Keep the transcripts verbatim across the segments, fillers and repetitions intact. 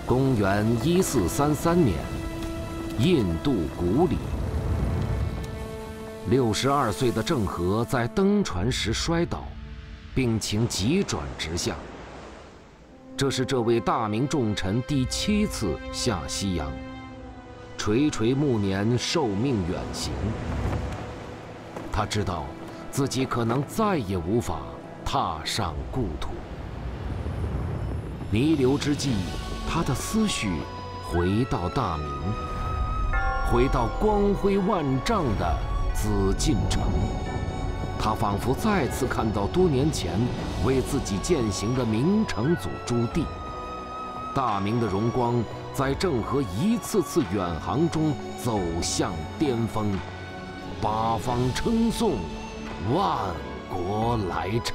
公元一四三三年，印度古里，六十二岁的郑和在登船时摔倒，病情急转直下。这是这位大明重臣第七次下西洋，垂垂暮年，受命远行。他知道自己可能再也无法踏上故土。弥留之际，他的思绪回到大明，回到光辉万丈的紫禁城。他仿佛再次看到多年前为自己践行的明成祖朱棣。大明的荣光在郑和一次次远航中走向巅峰，八方称颂，万国来朝。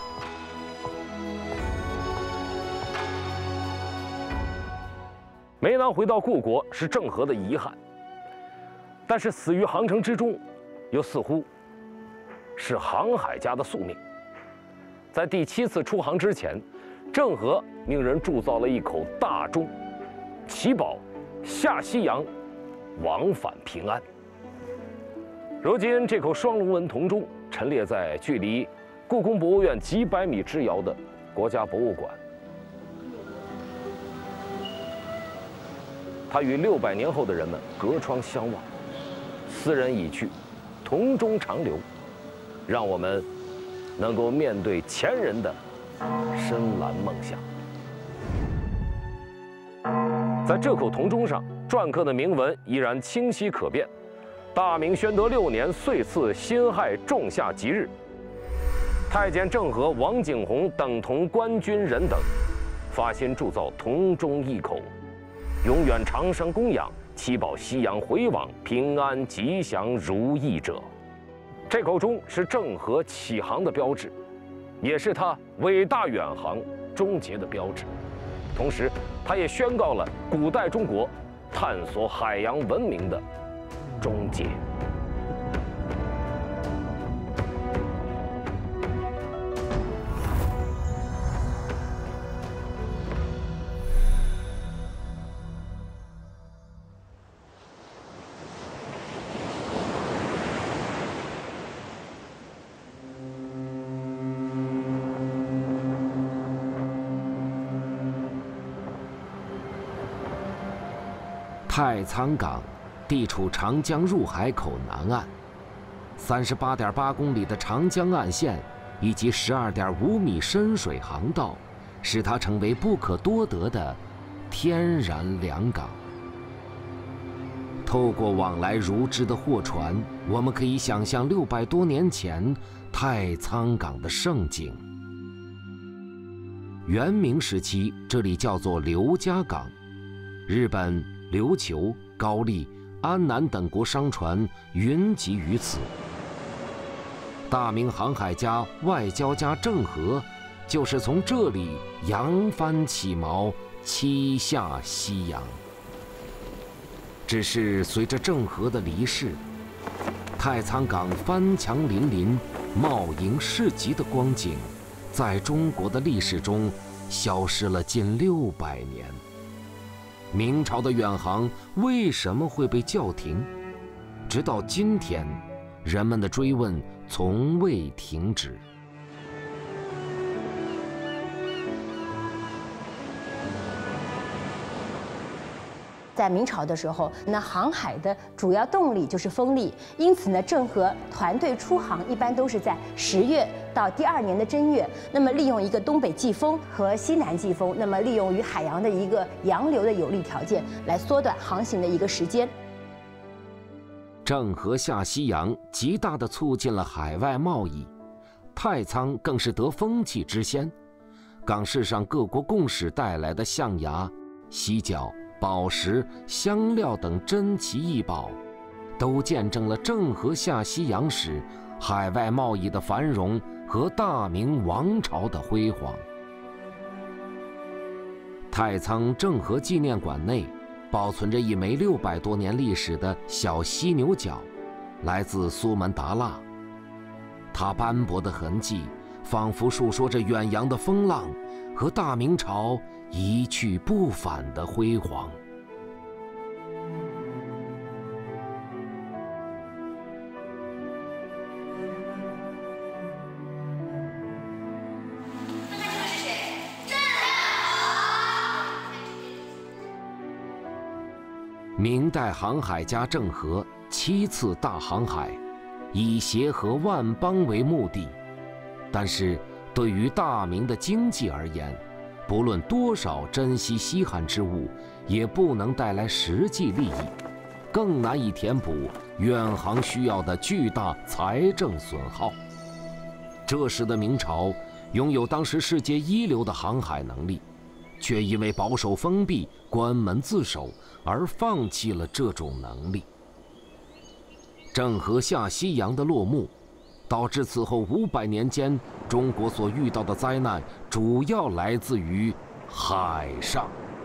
没能回到故国是郑和的遗憾，但是死于航程之中，又似乎是航海家的宿命。在第七次出航之前，郑和命人铸造了一口大钟，祈保下西洋往返平安。如今，这口双龙纹铜钟陈列在距离故宫博物院几百米之遥的国家博物馆。它与六百年后的人们隔窗相望，斯人已去，铜钟长留，让我们能够面对前人的深蓝梦想。在这口铜钟上篆刻的铭文依然清晰可辨：大明宣德六年岁次辛亥仲夏吉日，太监郑和、王景洪等同官军人等，发心铸造铜钟一口，永远长生供养，祈保西洋回往平安吉祥如意者。这口钟是郑和启航的标志，也是他伟大远航终结的标志。同时，它也宣告了古代中国探索海洋文明的终结。 太仓港地处长江入海口南岸，三十八点八公里的长江岸线以及十二点五米深水航道，使它成为不可多得的天然良港。透过往来如织的货船，我们可以想象六百多年前太仓港的盛景。元明时期，这里叫做刘家港，日本、琉球、高丽、安南等国商船云集于此。大明航海家、外交家郑和，就是从这里扬帆起锚，七下西洋。只是随着郑和的离世，太仓港帆墙粼粼、茂盈市集的光景，在中国的历史中消失了近六百年。明朝的远航为什么会被叫停？直到今天，人们的追问从未停止。 在明朝的时候，那航海的主要动力就是风力，因此呢，郑和团队出航一般都是在十月到第二年的正月，那么利用一个东北季风和西南季风，那么利用于海洋的一个洋流的有利条件，来缩短航行的一个时间。 郑和下西洋，极大地促进了海外贸易，太仓更是得风气之先。港市上各国贡使带来的象牙、犀角、宝石、香料等珍奇异宝，都见证了郑和下西洋时海外贸易的繁荣和大明王朝的辉煌。太仓郑和纪念馆内保存着一枚六百多年历史的小犀牛角，来自苏门答腊。它斑驳的痕迹，仿佛述说着远洋的风浪和大明朝一去不返的辉煌。明代航海家郑和七次大航海，以协和万邦为目的，但是对于大明的经济而言，不论多少珍稀稀罕之物，也不能带来实际利益，更难以填补远航需要的巨大财政损耗。这时的明朝拥有当时世界一流的航海能力，却因为保守封闭、关门自守而放弃了这种能力。郑和下西洋的落幕，导致此后五百年间中国所遇到的灾难主要来自于海上。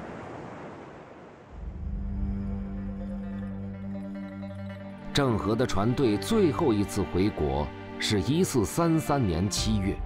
郑和的船队最后一次回国是一四三三年七月。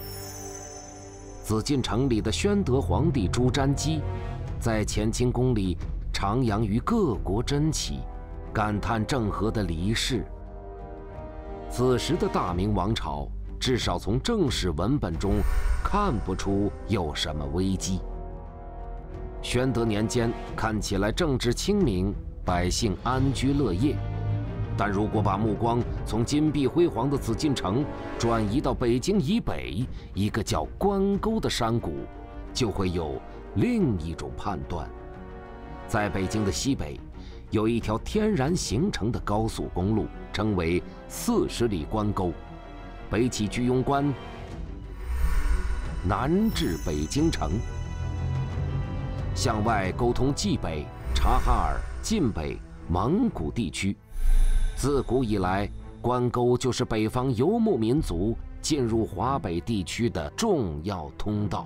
紫禁城里的宣德皇帝朱瞻基，在乾清宫里徜徉于各国珍奇，感叹郑和的离世。此时的大明王朝，至少从正史文本中看不出有什么危机。宣德年间看起来政治清明，百姓安居乐业。但如果把目光从金碧辉煌的紫禁城转移到北京以北一个叫关沟的山谷，就会有另一种判断。在北京的西北，有一条天然形成的高速公路，称为四十里关沟，北起居庸关，南至北京城，向外沟通冀北、察哈尔、晋北、蒙古地区。自古以来，关沟就是北方游牧民族进入华北地区的重要通道。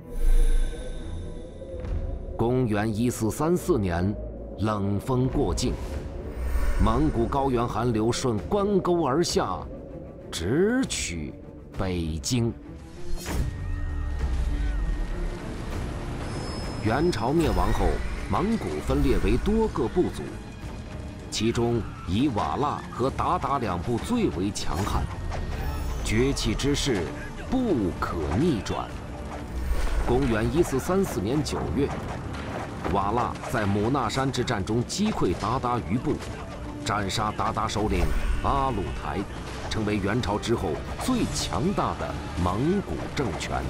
公元一四三四年，冷风过境，蒙古高原寒流顺关沟而下，直取北京。元朝灭亡后，蒙古分裂为多个部族。其中以瓦剌和鞑靼两部最为强悍，崛起之势不可逆转。公元一四三四年九月，瓦剌在姆纳山之战中击溃鞑靼余部，斩杀鞑靼首领阿鲁台，成为元朝之后最强大的蒙古政权。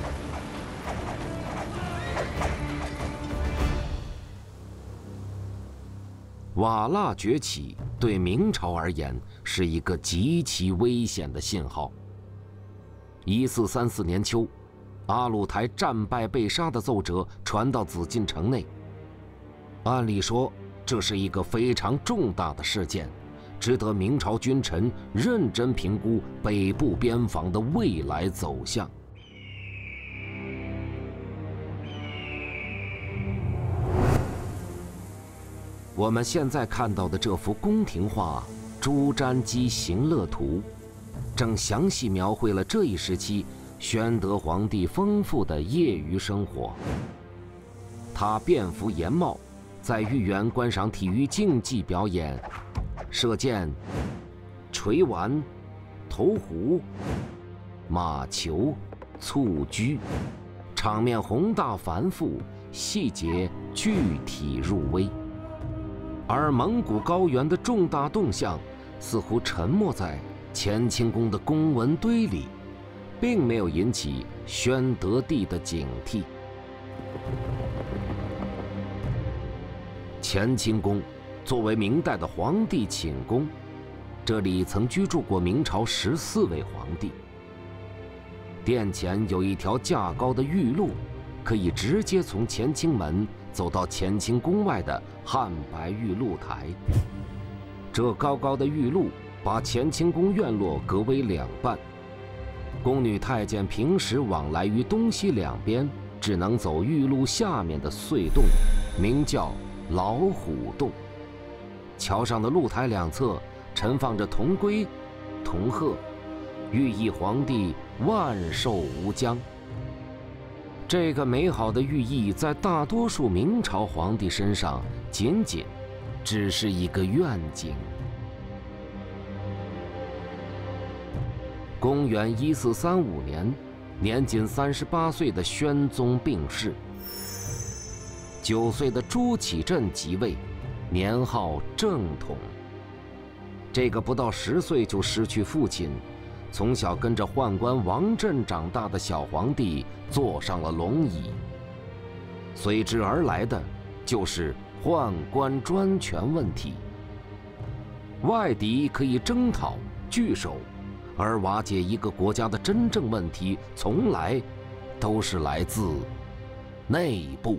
瓦剌崛起对明朝而言是一个极其危险的信号。一四三四年秋，阿鲁台战败被杀的奏折传到紫禁城内。按理说，这是一个非常重大的事件，值得明朝君臣认真评估北部边防的未来走向。我们现在看到的这幅宫廷画《朱瞻基行乐图》，正详细描绘了这一时期宣德皇帝丰富的业余生活。他便服严帽，在御园观赏体育竞技表演，射箭、锤丸、投壶、马球、蹴鞠，场面宏大繁复，细节具体入微。而蒙古高原的重大动向似乎沉没在乾清宫的公文堆里，并没有引起宣德帝的警惕。乾清宫作为明代的皇帝寝宫，这里曾居住过明朝十四位皇帝。殿前有一条架高的御路，可以直接从乾清门走到乾清宫外的汉白玉露台。这高高的玉路把乾清宫院落隔为两半，宫女太监平时往来于东西两边，只能走玉路下面的隧洞，名叫老虎洞。桥上的露台两侧陈放着铜龟、铜鹤，寓意皇帝万寿无疆。 这个美好的寓意在大多数明朝皇帝身上仅仅只是一个愿景。公元一四三五年，年仅三十八岁的宣宗病逝，九岁的朱祁镇即位，年号正统。这个不到十岁就失去父亲，从小跟着宦官王振长大的小皇帝坐上了龙椅，随之而来的就是宦官专权问题。外敌可以征讨据守，而瓦解一个国家的真正问题，从来都是来自内部。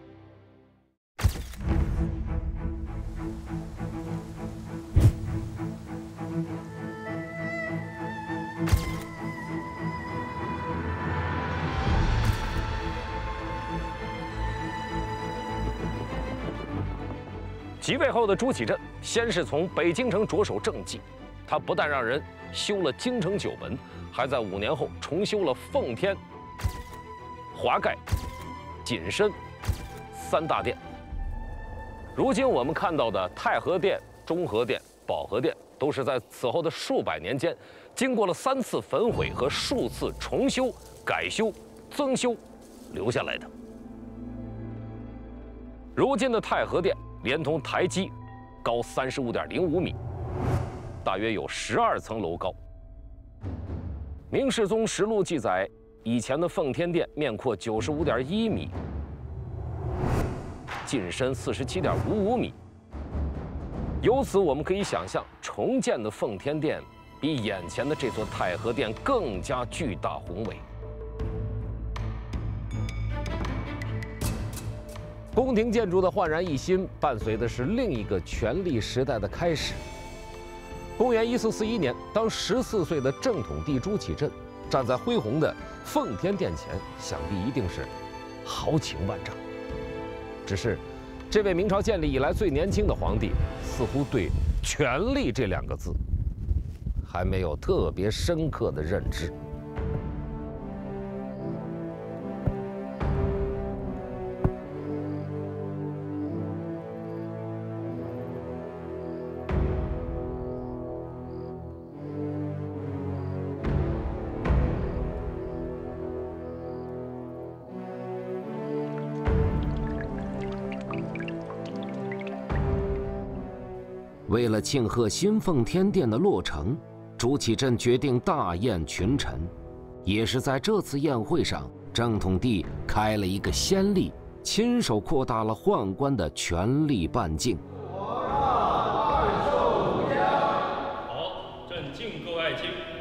即位后的朱祁镇，先是从北京城着手政绩，他不但让人修了京城九门，还在五年后重修了奉天、华盖、锦深三大殿。如今我们看到的太和殿、中和殿、保和殿，都是在此后的数百年间，经过了三次焚毁和数次重修、改修、增修留下来的。如今的太和殿连同台基，高三十五点零五米，大约有十二层楼高。《明世宗实录》记载，以前的奉天殿面阔九十五点一米，进深四十七点五五米。由此我们可以想象，重建的奉天殿比眼前的这座太和殿更加巨大宏伟。宫廷建筑的焕然一新，伴随的是另一个权力时代的开始。公元一四四一年，当十四岁的正统帝朱祁镇站在恢宏的奉天殿前，想必一定是豪情万丈。只是，这位明朝建立以来最年轻的皇帝，似乎对“权力”这两个字还没有特别深刻的认知。 为了庆贺新奉天殿的落成，朱祁镇决定大宴群臣。也是在这次宴会上，正统帝开了一个先例，亲手扩大了宦官的权力半径。 我让万寿无疆。好，朕敬各位爱卿。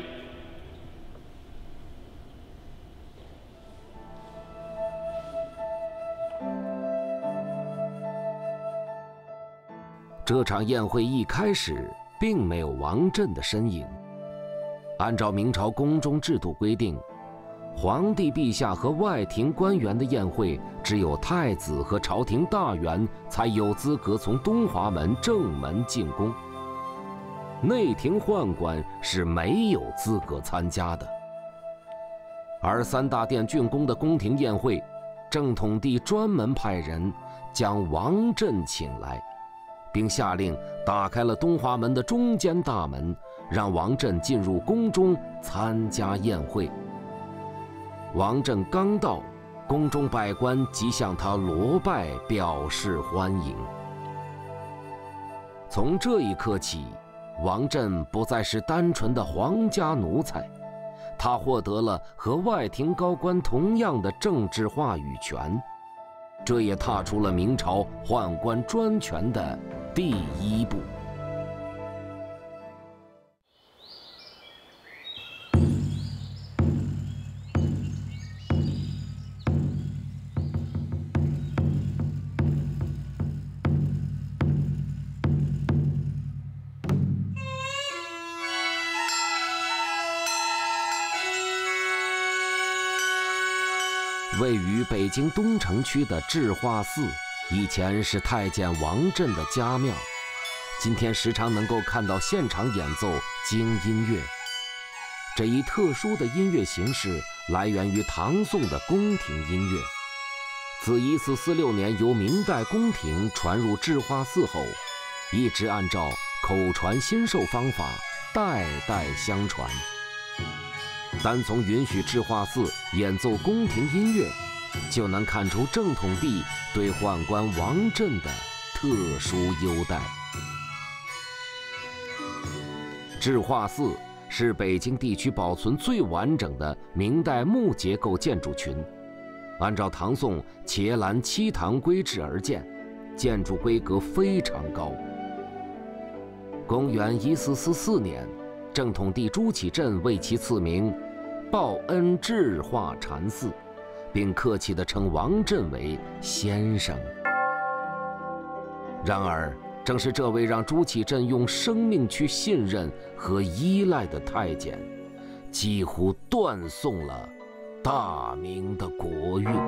这场宴会一开始并没有王振的身影。按照明朝宫中制度规定，皇帝陛下和外廷官员的宴会，只有太子和朝廷大员才有资格从东华门正门进宫，内廷宦官是没有资格参加的。而三大殿竣工的宫廷宴会，正统帝专门派人将王振请来，并下令打开了东华门的中间大门，让王振进入宫中参加宴会。王振刚到，宫中百官即向他膜拜，表示欢迎。从这一刻起，王振不再是单纯的皇家奴才，他获得了和外廷高官同样的政治话语权，这也踏出了明朝宦官专权的第一步。位于北京东城区的智化寺，以前是太监王振的家庙，今天时常能够看到现场演奏京音乐。这一特殊的音乐形式来源于唐宋的宫廷音乐。自一四四六年由明代宫廷传入智化寺后，一直按照口传心授方法代代相传。单从允许智化寺演奏宫廷音乐，就能看出正统帝对宦官王振的特殊优待。智化寺是北京地区保存最完整的明代木结构建筑群，按照唐宋伽蓝七堂规制而建，建筑规格非常高。公元一四四四年，正统帝朱祁镇为其赐名报恩智化禅寺，并客气地称王振为先生。然而，正是这位让朱祁镇用生命去信任和依赖的太监，几乎断送了大明的国运。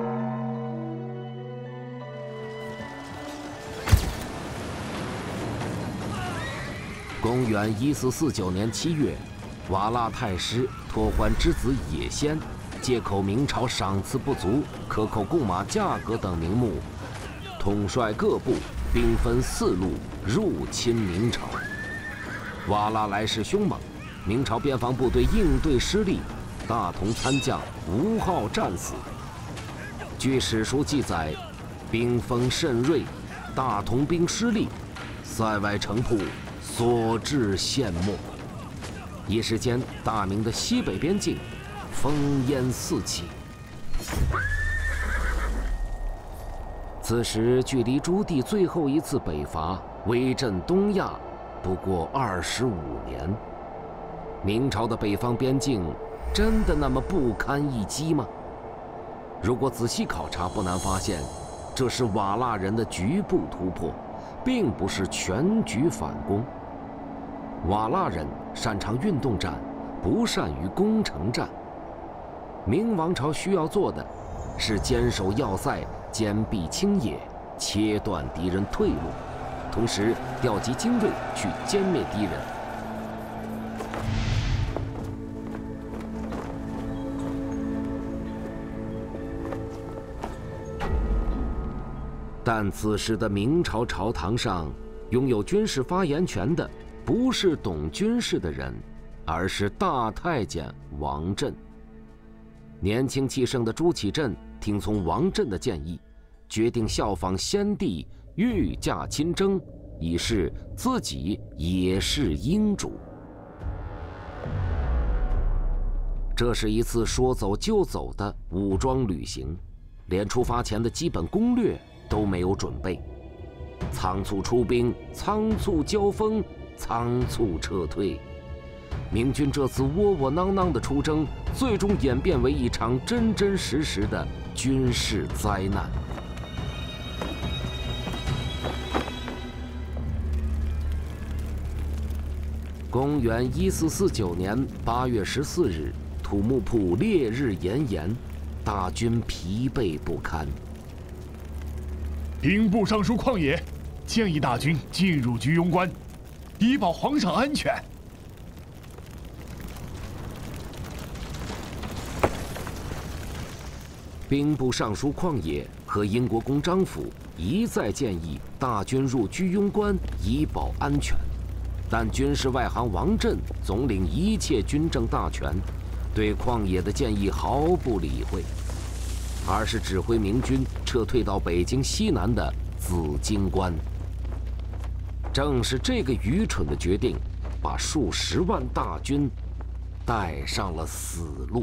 公元一四四九年七月，瓦剌太师托欢之子也先，借口明朝赏赐不足、克扣贡马价格等名目，统帅各部，兵分四路入侵明朝。瓦剌来势凶猛，明朝边防部队应对失利，大同参将吴昊战死。据史书记载，兵锋甚锐，大同兵失利，塞外城铺所至陷没。一时间，大明的西北边境烽烟四起。此时距离朱棣最后一次北伐威震东亚不过二十五年，明朝的北方边境真的那么不堪一击吗？如果仔细考察，不难发现，这是瓦剌人的局部突破，并不是全局反攻。瓦剌人擅长运动战，不善于攻城战。明王朝需要做的是坚守要塞，坚壁清野，切断敌人退路，同时调集精锐去歼灭敌人。但此时的明朝朝堂上，拥有军事发言权的不是懂军事的人，而是大太监王振。年轻气盛的朱祁镇听从王振的建议，决定效仿先帝御驾亲征，以示自己也是英主。这是一次说走就走的武装旅行，连出发前的基本攻略都没有准备，仓促出兵，仓促交锋，仓促撤退。明军这次窝窝囊囊的出征，最终演变为一场真真实实的军事灾难。公元一四四九年八月十四日，土木堡烈日炎炎，大军疲惫不堪。 兵部尚书旷野建议大军进入居庸关，以保皇上安全。 兵部尚书旷野和英国公张辅一再建议大军入居庸关以保安全，但军事外行王振总领一切军政大权，对旷野的建议毫不理会，而是指挥明军撤退到北京西南的紫荆关。正是这个愚蠢的决定，把数十万大军带上了死路。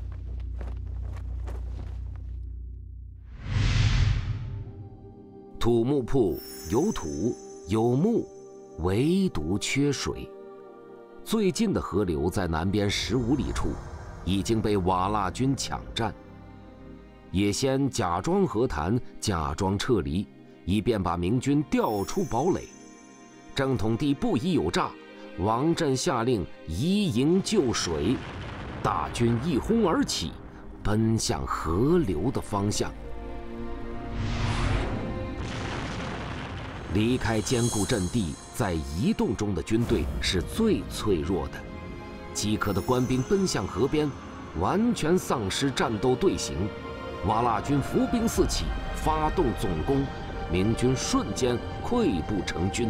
土木堡有土有木，唯独缺水。最近的河流在南边十五里处，已经被瓦剌军抢占。也先假装和谈，假装撤离，以便把明军调出堡垒。正统帝不疑有诈，王振下令移营救水，大军一哄而起，奔向河流的方向。离开坚固阵地，在移动中的军队是最脆弱的。饥渴的官兵奔向河边， 完全丧失战斗队形，瓦剌军伏兵四起，发动总攻，明军瞬间溃不成军。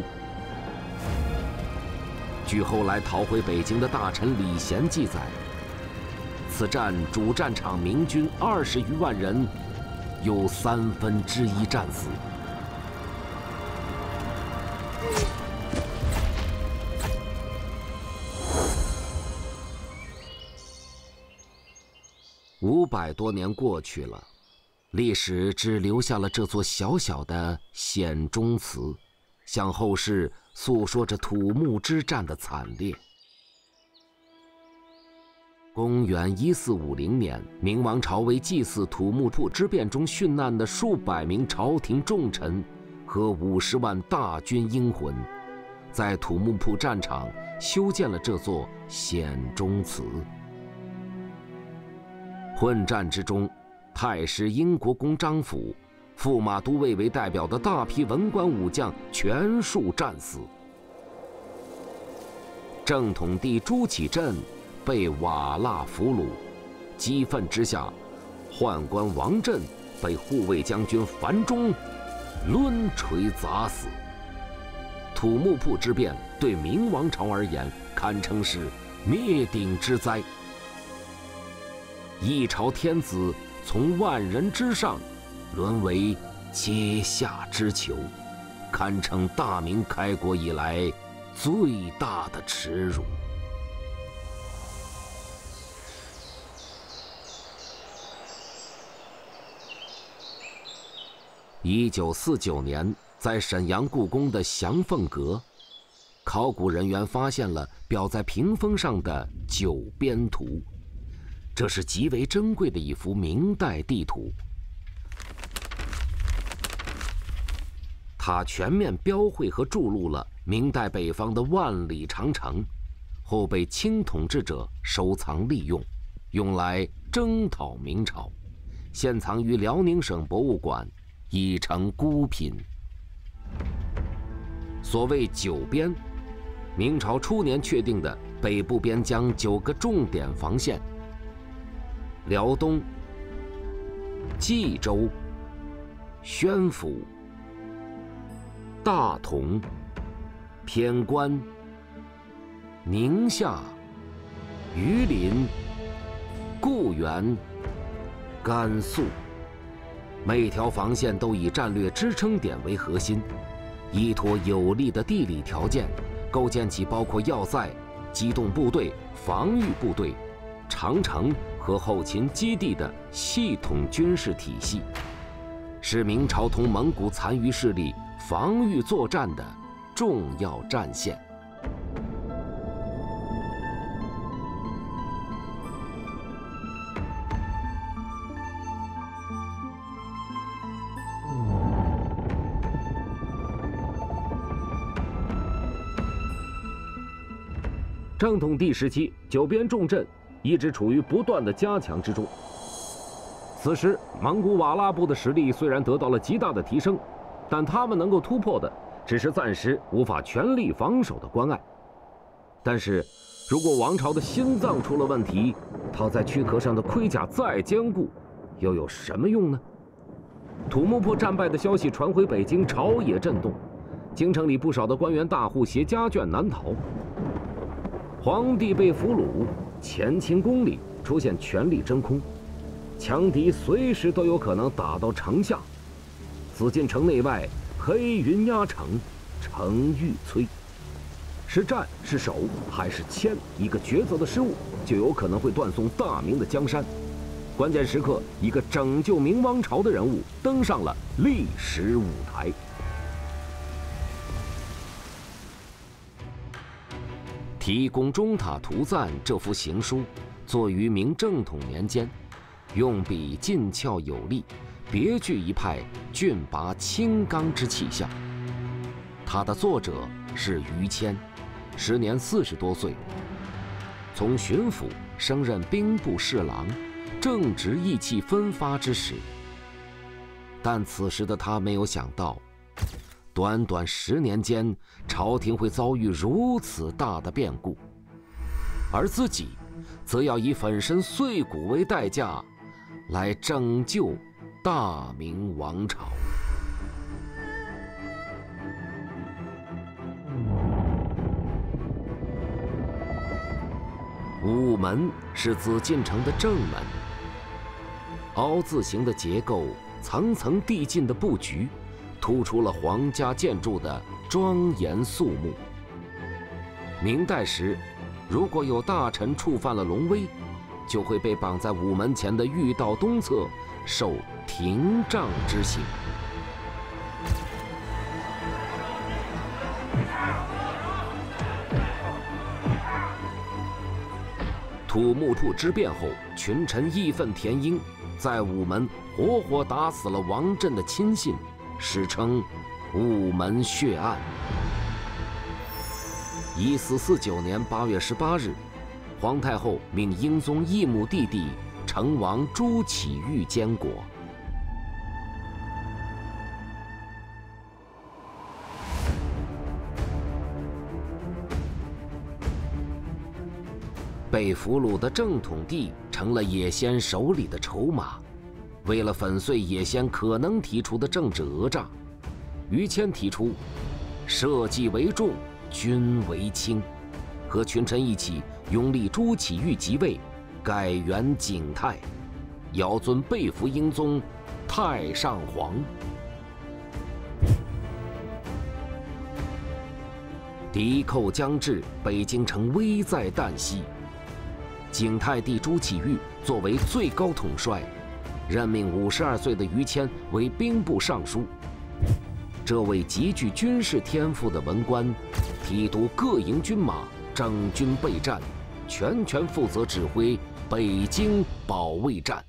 据后来逃回北京的大臣李贤记载，此战主战场明军二十余万人，有三分之一战死。五百多年过去了，历史只留下了这座小小的险中祠，向后世诉说着土木之战的惨烈。公元一四五零年，明王朝为祭祀土木堡之变中殉难的数百名朝廷重臣和五十万大军英魂，在土木堡战场修建了这座险中祠。混战之中，太师英国公张辅、驸马都尉为代表的大批文官武将全数战死。正统帝朱祁镇被瓦剌俘虏，激愤之下，宦官王振被护卫将军樊钟抡锤砸死。土木堡之变对明王朝而言，堪称是灭顶之灾。一朝天子从万人之上沦为阶下之囚，堪称大明开国以来最大的耻辱。一九四九年，在沈阳故宫的祥凤阁，考古人员发现了裱在屏风上的九边图。这是极为珍贵的一幅明代地图，它全面标绘和注录了明代北方的万里长城，后被清统治者收藏利用，用来征讨明朝，现藏于辽宁省博物馆，已成孤品。所谓九边，明朝初年确定的北部边疆九个重点防线。辽东、冀州、宣府、大同、偏关、宁夏、榆林、固原、甘肃，每条防线都以战略支撑点为核心，依托有利的地理条件，构建起包括要塞、机动部队、防御部队、长城和后勤基地的系统军事体系，是明朝同蒙古残余势力防御作战的重要战线。正统帝时期，九边重镇一直处于不断的加强之中。此时，蒙古瓦剌部的实力虽然得到了极大的提升，但他们能够突破的只是暂时无法全力防守的关隘。但是，如果王朝的心脏出了问题，套在躯壳上的盔甲再坚固，又有什么用呢？土木堡战败的消息传回北京，朝野震动，京城里不少的官员大户携家眷南逃。皇帝被俘虏，乾清宫里出现权力真空，强敌随时都有可能打到城下。紫禁城内外黑云压城，城欲摧。是战是守还是牵，一个抉择的失误，就有可能会断送大明的江山。关键时刻，一个拯救明王朝的人物登上了历史舞台。《提供中塔图赞》这幅行书，作于明正统年间，用笔劲俏有力，别具一派峻拔清刚之气象。它的作者是于谦，时年四十多岁，从巡抚升任兵部侍郎，正值意气风发之时。但此时的他没有想到，短短十年间，朝廷会遭遇如此大的变故，而自己则要以粉身碎骨为代价，来拯救大明王朝。午门是紫禁城的正门，凹字形的结构，层层递进的布局，突出了皇家建筑的庄严肃穆。明代时，如果有大臣触犯了龙威，就会被绑在午门前的御道东侧，受廷杖之刑。土木堡之变后，群臣义愤填膺，在午门活活打死了王振的亲信，史称午门血案。一四四九年八月十八日，皇太后命英宗异母弟弟成王朱祁钰监国。被俘虏的正统帝成了野先手里的筹码。为了粉碎野先可能提出的政治讹诈，于谦提出社稷为重，君为轻，和群臣一起拥立朱祁钰即位，改元景泰，遥尊被俘英宗太上皇。敌寇将至，北京城危在旦夕。景泰帝朱祁钰作为最高统帅，任命五十二岁的于谦为兵部尚书。这位极具军事天赋的文官，提督各营军马，整军备战，全权负责指挥北京保卫战。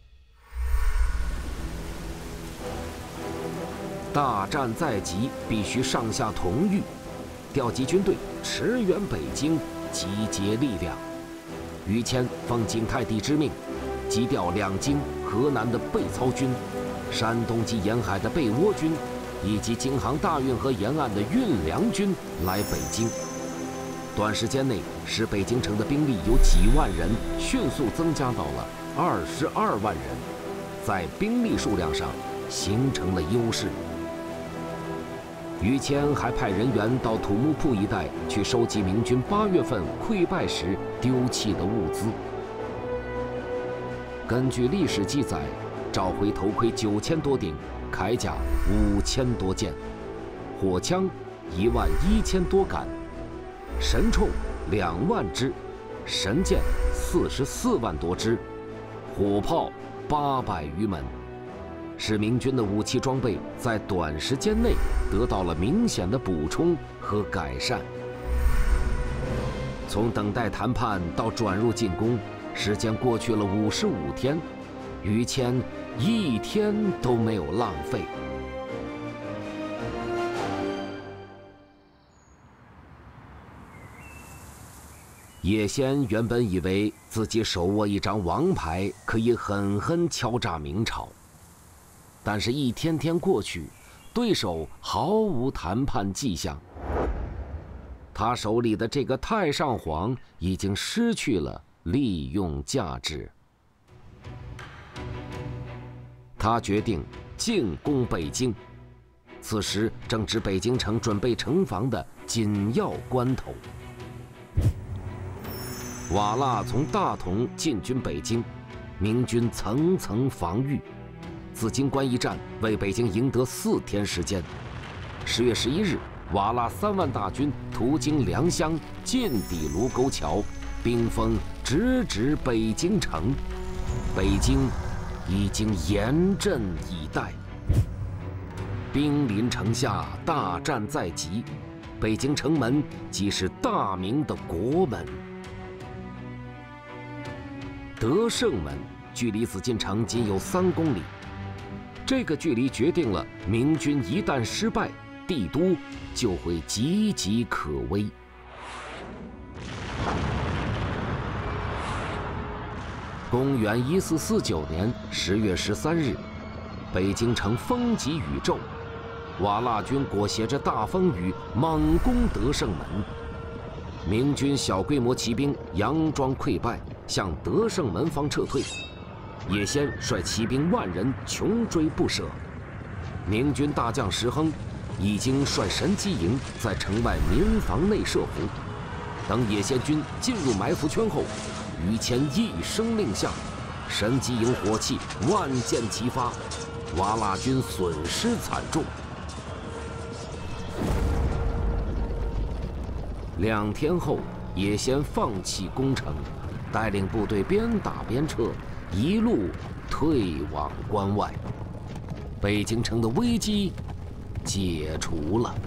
大战在即，必须上下同欲，调集军队，驰援北京，集结力量。于谦奉景泰帝之命，急调两京、河南的备操军、山东及沿海的备倭军，以及京杭大运河沿岸的运粮军来北京。短时间内，使北京城的兵力由几万人迅速增加到了二十二万人，在兵力数量上形成了优势。于谦还派人员到土木堡一带去收集明军八月份溃败时丢弃的物资。根据历史记载，召回头盔九千多顶，铠甲五千多件，火枪一万一千多杆，神铳两万支，神箭四十四万多支，火炮八百余门。使明军的武器装备在短时间内得到了明显的补充和改善。从等待谈判到转入进攻，时间过去了五十五天，于谦一天都没有浪费。野先原本以为自己手握一张王牌，可以狠狠敲诈明朝。但是，一天天过去，对手毫无谈判迹象。他手里的这个太上皇已经失去了利用价值。他决定进攻北京。此时正值北京城准备城防的紧要关头。瓦剌从大同进军北京，明军层层防御。紫荆关一战为北京赢得四天时间。十月十一日，瓦剌三万大军途经良乡，进抵卢沟桥，兵锋直指北京城。北京已经严阵以待，兵临城下，大战在即。北京城门即是大明的国门。德胜门距离紫禁城仅有三公里。这个距离决定了明军一旦失败，帝都就会岌岌可危。公元一四四九年十月十三日，北京城风急雨骤，瓦剌军裹挟着大风雨猛攻德胜门。明军小规模骑兵佯装溃败， 向德胜门方撤退。叶先率骑兵万人穷追不舍。明军大将石亨已经率神机营在城外民房内设伏。等叶先军进入埋伏圈后，于谦一声令下，神机营火器万箭齐发，瓦剌军损失惨重。两天后，叶先放弃攻城，带领部队边打边撤，一路退往关外。北京城的危机解除了。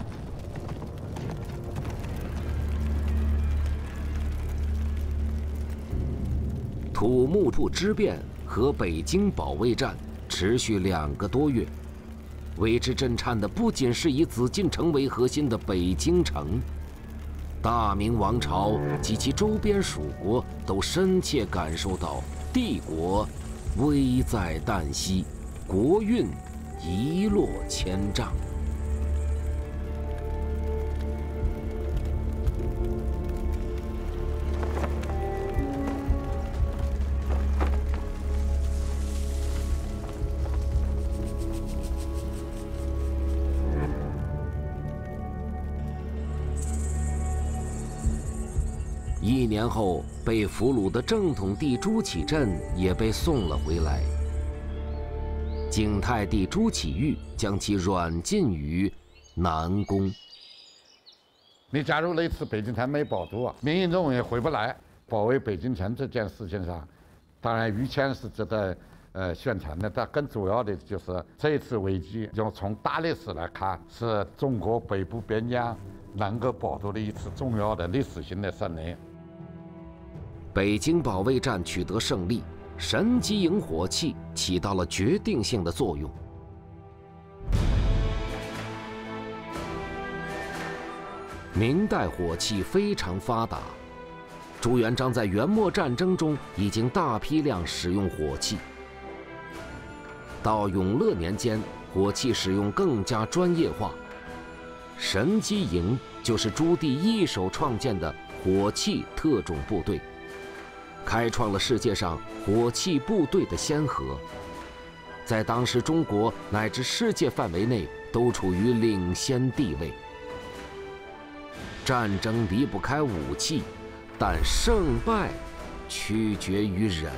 土木堡之变和北京保卫战持续两个多月，为之震颤的不仅是以紫禁城为核心的北京城。大明王朝及其周边属国都深切感受到帝国危在旦夕，国运一落千丈。一年后，被俘虏的正统帝朱祁镇也被送了回来。景泰帝朱祁钰将其软禁于南宫。 你假如那次北京城没保住，民营中也回不来。保卫北京城这件事情上，当然于谦是值得呃宣传的，但更主要的就是这一次危机，要从大历史来看，是中国北部边疆能够保住的一次重要的历史性的胜利。 北京保卫战取得胜利，神机营火器起到了决定性的作用。明代火器非常发达，朱元璋在元末战争中已经大批量使用火器。到永乐年间，火器使用更加专业化。神机营就是朱棣一手创建的火器特种部队，开创了世界上火器部队的先河，在当时中国乃至世界范围内都处于领先地位。战争离不开武器，但胜败取决于人。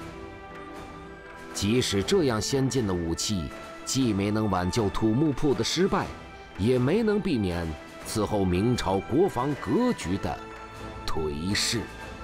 即使这样先进的武器，既没能挽救土木堡的失败，也没能避免此后明朝国防格局的颓势。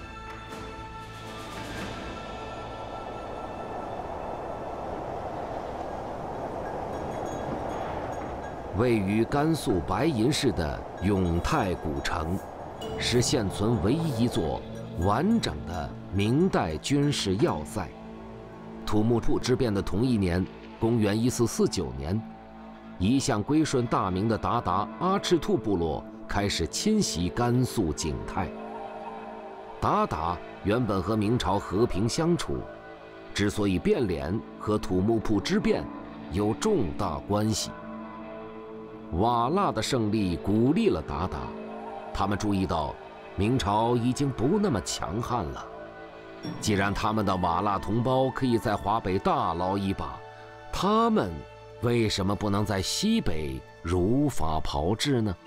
位于甘肃白银市的永泰古城，是现存唯一一座完整的明代军事要塞。土木堡之变的同一年，公元一四四九年，一向归顺大明的鞑靼阿赤兔部落开始侵袭甘肃景泰。鞑靼原本和明朝和平相处，之所以变脸，和土木堡之变有重大关系。瓦剌的胜利鼓励了鞑靼，他们注意到明朝已经不那么强悍了。既然他们的瓦剌同胞可以在华北大捞一把，他们为什么不能在西北如法炮制呢？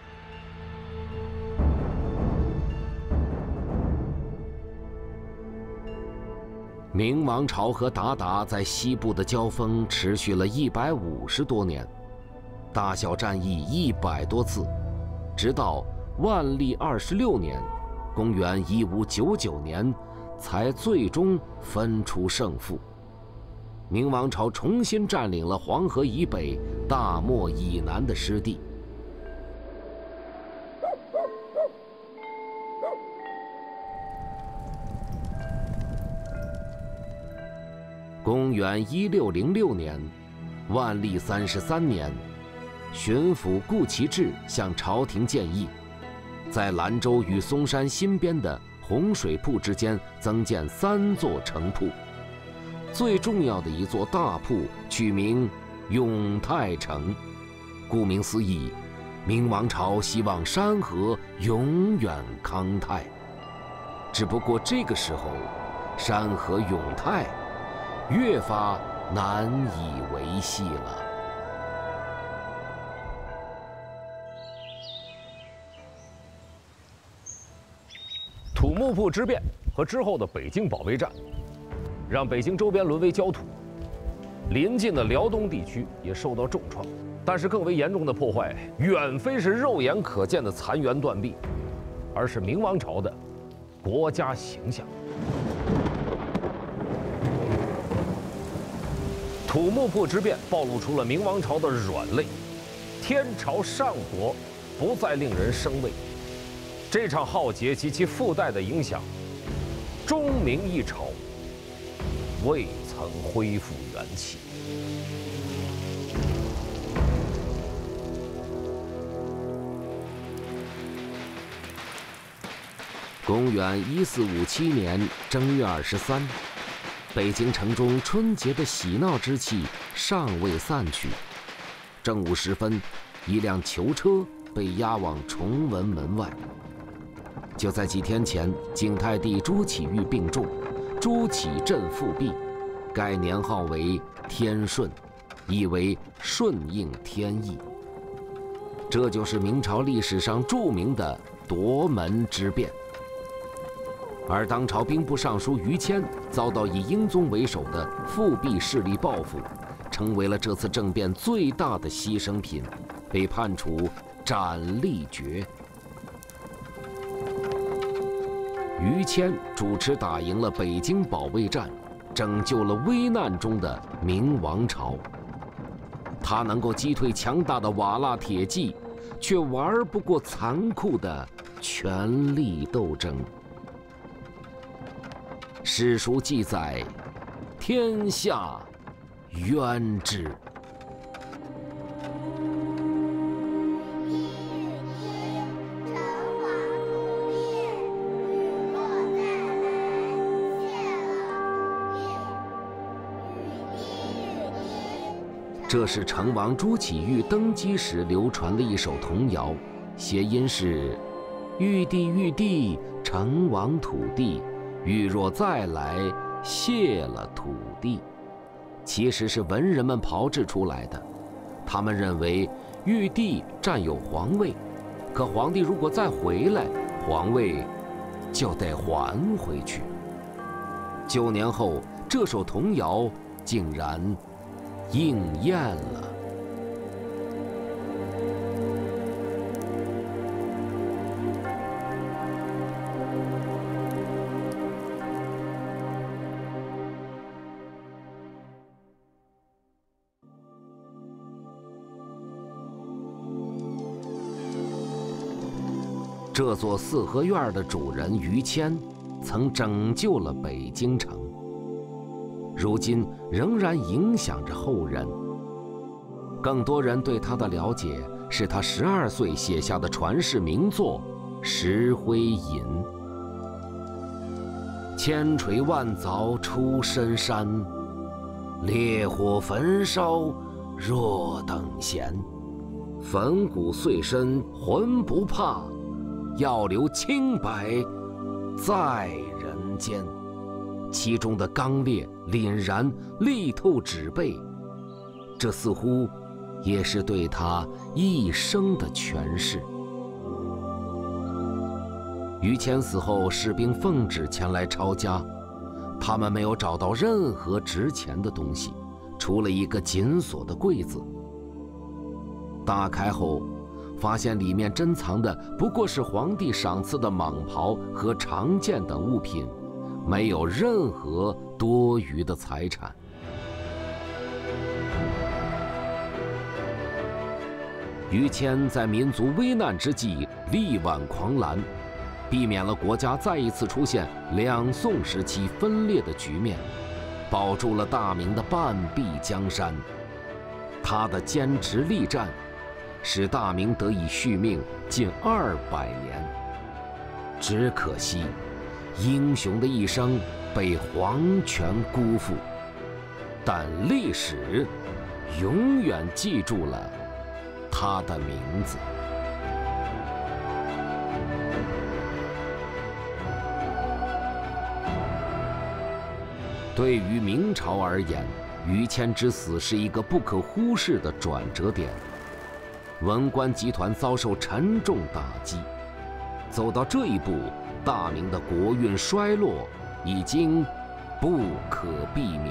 明王朝和鞑靼在西部的交锋持续了一百五十多年，大小战役一百多次，直到万历二十六年，公元一五九九年，才最终分出胜负。明王朝重新占领了黄河以北、大漠以南的失地。公元一六零六年，万历三十三年，巡抚顾其志向朝廷建议，在兰州与松山新编的洪水铺之间增建三座城铺，最重要的一座大铺取名永泰城。顾名思义，明王朝希望山河永远康泰。 只不过这个时候，山河永泰越发难以维系了。 土木堡之变和之后的北京保卫战，让北京周边沦为焦土，邻近的辽东地区也受到重创。但是更为严重的破坏，远非是肉眼可见的残垣断壁，而是明王朝的国家形象。土木堡之变暴露出了明王朝的软肋，天朝上国不再令人生畏。这场浩劫及其附带的影响，中明一朝未曾恢复元气。 公元一四五七年正月二十三，北京城中春节的喜闹之气尚未散去。正午时分，一辆囚车被押往崇文门外。就在几天前，景泰帝朱祁钰病重，朱祁镇复辟，改年号为天顺，意为顺应天意。这就是明朝历史上著名的夺门之变。而当朝兵部尚书于谦遭到以英宗为首的复辟势力报复，成为了这次政变最大的牺牲品，被判处斩立决。于谦主持打赢了北京保卫战，拯救了危难中的明王朝。他能够击退强大的瓦剌铁骑，却玩不过残酷的权力斗争。史书记载，天下冤之。这是成王朱祁钰登基时流传的一首童谣，谐音是“玉帝玉帝，成王土地，玉若再来，谢了土地”，其实是文人们炮制出来的。他们认为玉帝占有皇位，可皇帝如果再回来，皇位就得还回去。九年后，这首童谣竟然应验了。这座四合院的主人于谦，曾拯救了北京城，如今仍然影响着后人。更多人对他的了解是他十二岁写下的传世名作《石灰吟》。千锤万凿出深山，烈火焚烧若等闲。粉骨碎身浑不怕，要留清白在人间。其中的刚烈、凛然、力透纸背，这似乎也是对他一生的诠释。于谦死后，士兵奉旨前来抄家，他们没有找到任何值钱的东西，除了一个紧锁的柜子。打开后，发现里面珍藏的不过是皇帝赏赐的蟒袍和长剑等物品，没有任何多余的财产。于谦在民族危难之际力挽狂澜，避免了国家再一次出现两宋时期分裂的局面，保住了大明的半壁江山。他的坚持力战，使大明得以续命近二百年。只可惜，英雄的一生被皇权辜负，但历史永远记住了他的名字。 对于明朝而言，于谦之死是一个不可忽视的转折点。文官集团遭受沉重打击，走到这一步，大明的国运衰落已经不可避免。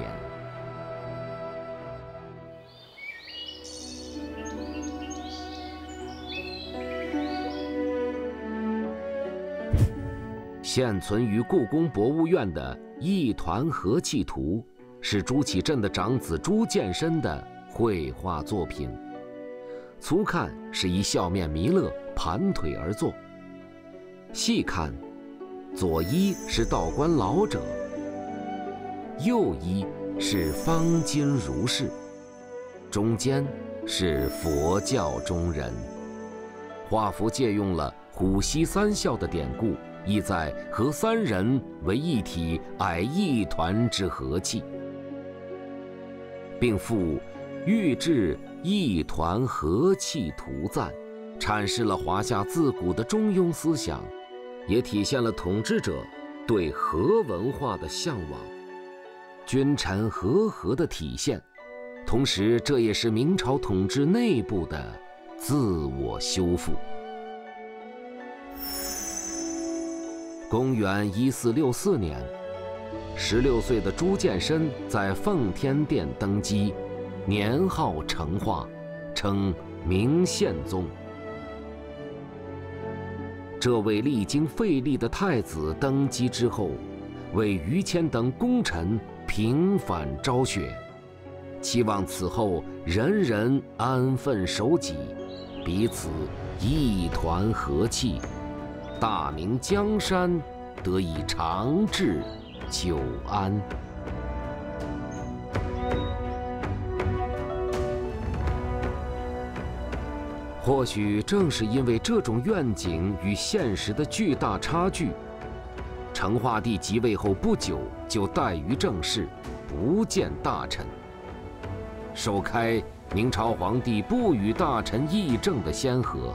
现存于故宫博物院的《一团和气图》，是朱祁镇的长子朱见深的绘画作品。粗看是一笑面弥勒盘腿而坐，细看，左一是道观老者，右一是方巾如是，中间是佛教中人。画幅借用了虎溪三笑的典故，意在和三人为一体，矮一团之和气，并附御制一团和气图赞，阐释了华夏自古的中庸思想，也体现了统治者对和文化的向往，君臣和合的体现。同时，这也是明朝统治内部的自我修复。公元一四六四年，十六岁的朱见深在奉天殿登基，年号成化，称明宪宗。这位历经费力的太子登基之后，为于谦等功臣平反昭雪，期望此后人人安分守己，彼此一团和气，大明江山得以长治久安。或许正是因为这种愿景与现实的巨大差距，成化帝即位后不久就怠于政事，不见大臣，首开明朝皇帝不与大臣议政的先河。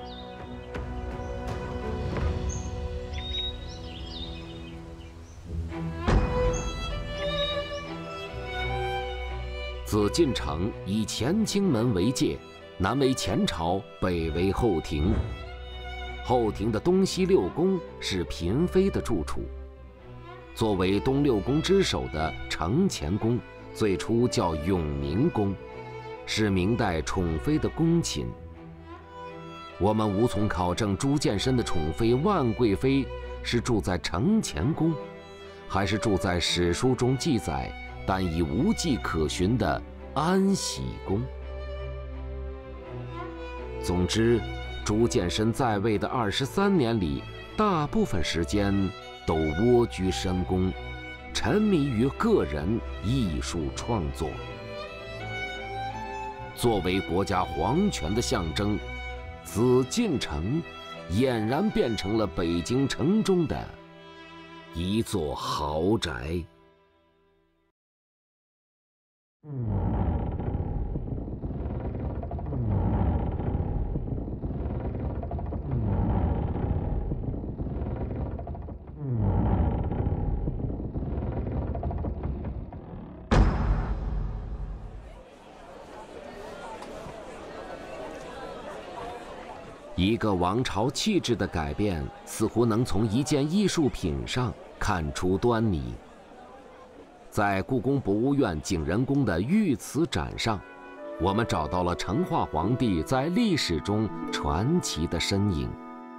紫禁城以乾清门为界，南为前朝，北为后庭。后庭的东西六宫是嫔妃的住处。作为东六宫之首的承乾宫，最初叫永宁宫，是明代宠妃的宫寝。我们无从考证朱见深的宠妃万贵妃是住在承乾宫，还是住在史书中记载但已无迹可寻的安喜宫。总之，朱见深在位的二十三年里，大部分时间都蜗居深宫，沉迷于个人艺术创作。作为国家皇权的象征，紫禁城俨然变成了北京城中的一座豪宅。一个王朝气质的改变，似乎能从一件艺术品上看出端倪。在故宫博物院景仁宫的御瓷展上，我们找到了成化皇帝在历史中传奇的身影。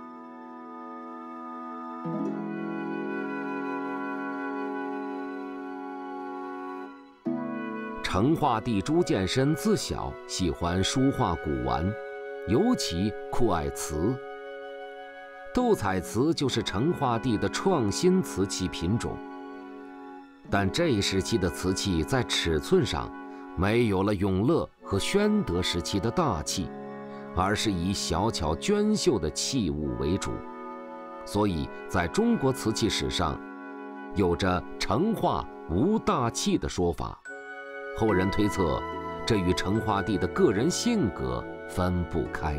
成化帝朱见深自小喜欢书画古玩，尤其酷爱瓷。斗彩瓷就是成化帝的创新瓷器品种，但这一时期的瓷器在尺寸上没有了永乐和宣德时期的大气，而是以小巧娟秀的器物为主，所以在中国瓷器史上有着成化无大器的说法。后人推测，这与成化帝的个人性格分不开。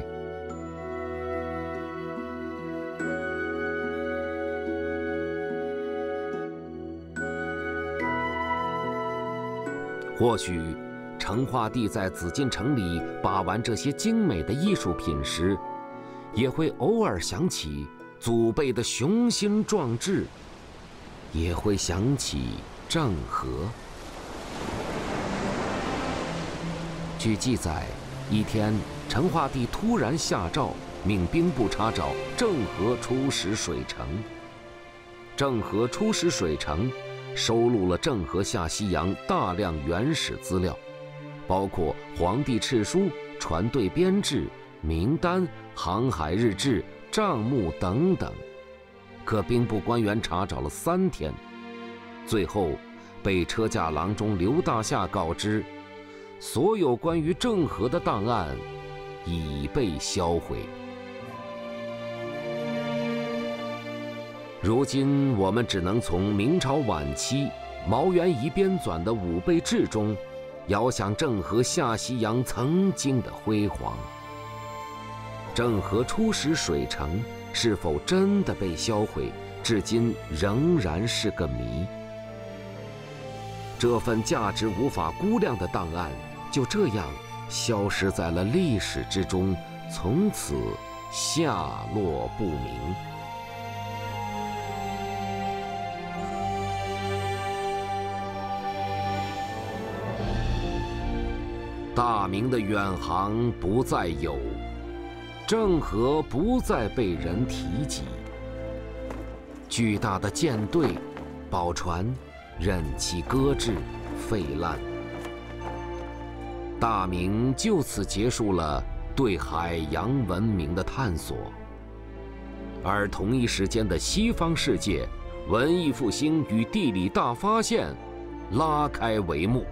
或许，成化帝在紫禁城里把玩这些精美的艺术品时，也会偶尔想起祖辈的雄心壮志，也会想起郑和。据记载，一天，成化帝突然下诏，命兵部查找郑和出使水城。郑和出使水城，收录了郑和下西洋大量原始资料，包括皇帝敕书、船队编制、名单、航海日志、账目等等。可兵部官员查找了三天，最后被车驾郎中刘大夏告知，所有关于郑和的档案已被销毁。如今我们只能从明朝晚期毛元仪编纂的《武备志》中，遥想郑和下西洋曾经的辉煌。郑和出使水城是否真的被销毁，至今仍然是个谜。这份价值无法估量的档案，就这样消失在了历史之中，从此下落不明。大明的远航不再有，郑和不再被人提及。巨大的舰队、宝船任其搁置废烂，大明就此结束了对海洋文明的探索。而同一时间的西方世界，文艺复兴与地理大发现拉开帷幕。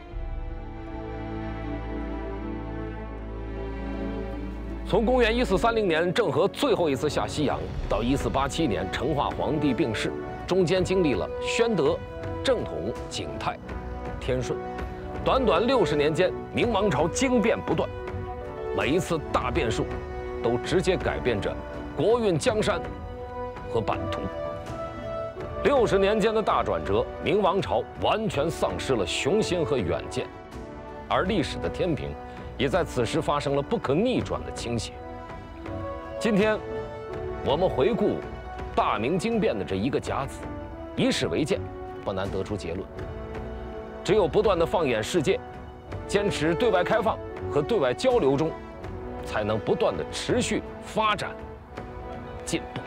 从公元一四三零年郑和最后一次下西洋到一四八七年成化皇帝病逝，中间经历了宣德、正统、景泰、天顺，短短六十年间，明王朝经变不断，每一次大变数都直接改变着国运江山和版图。六十年间的大转折，明王朝完全丧失了雄心和远见，而历史的天平也在此时发生了不可逆转的倾斜。今天，我们回顾大明经变的这一个甲子，以史为鉴，不难得出结论：只有不断的放眼世界，坚持对外开放和对外交流中，才能不断的持续发展、进步。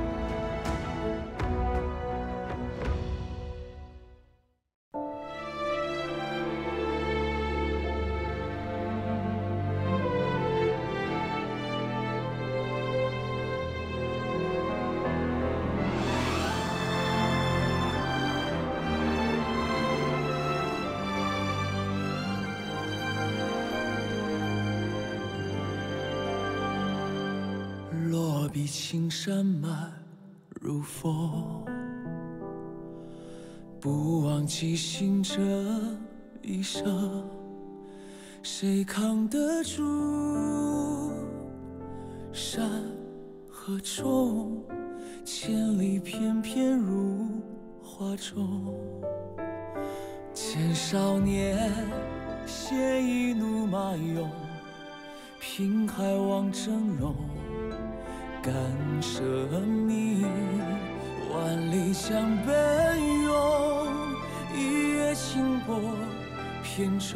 落笔青山漫如风，不忘记行这一生，谁扛得住山河重？千里翩翩如画中，见少年携一怒马涌，凭海望峥嵘。敢舍命，万里江奔涌，一叶轻波扁舟，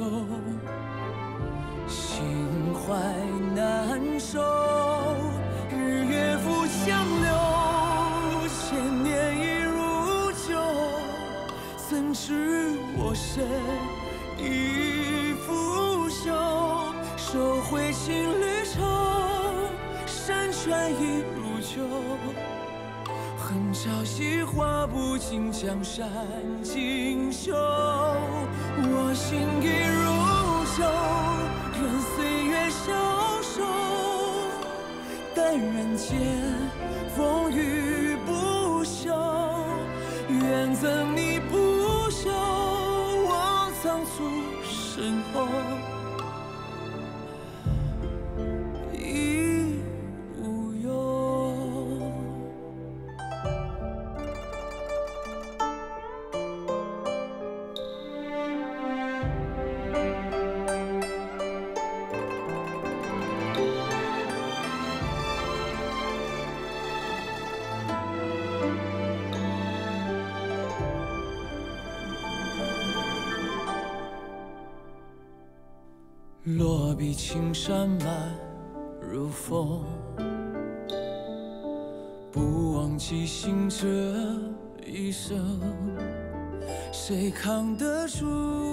心怀难收。日月复相流，千年已如旧，怎知我身已腐朽？收回情侣愁，山川已如旧，恨朝夕画不尽江山锦绣。我心已如旧，任岁月消瘦，但人间风雨不休。愿赠你不朽，望苍促身后。 落笔青山漫如风，不忘记行这一生，谁扛得住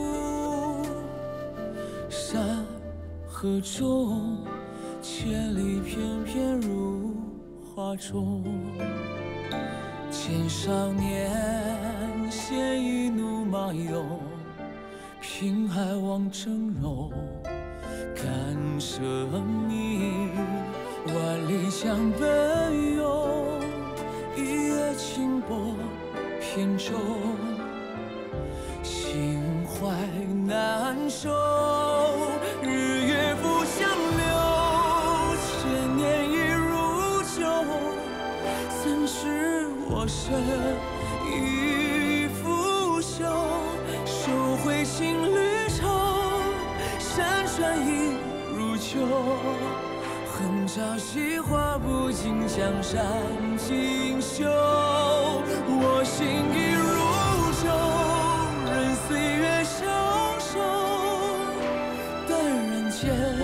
山河中千里翩翩如画中？见少年鲜衣怒马涌，凭海望峥嵘，感生命万里江奔涌，一叶轻波扁舟，心怀难收。日月不相留，千年已如旧，怎知我身已腐朽？收回情侣愁，山川已如旧，恨朝夕画不尽江山锦绣。我心已如旧，任岁月消瘦，但人间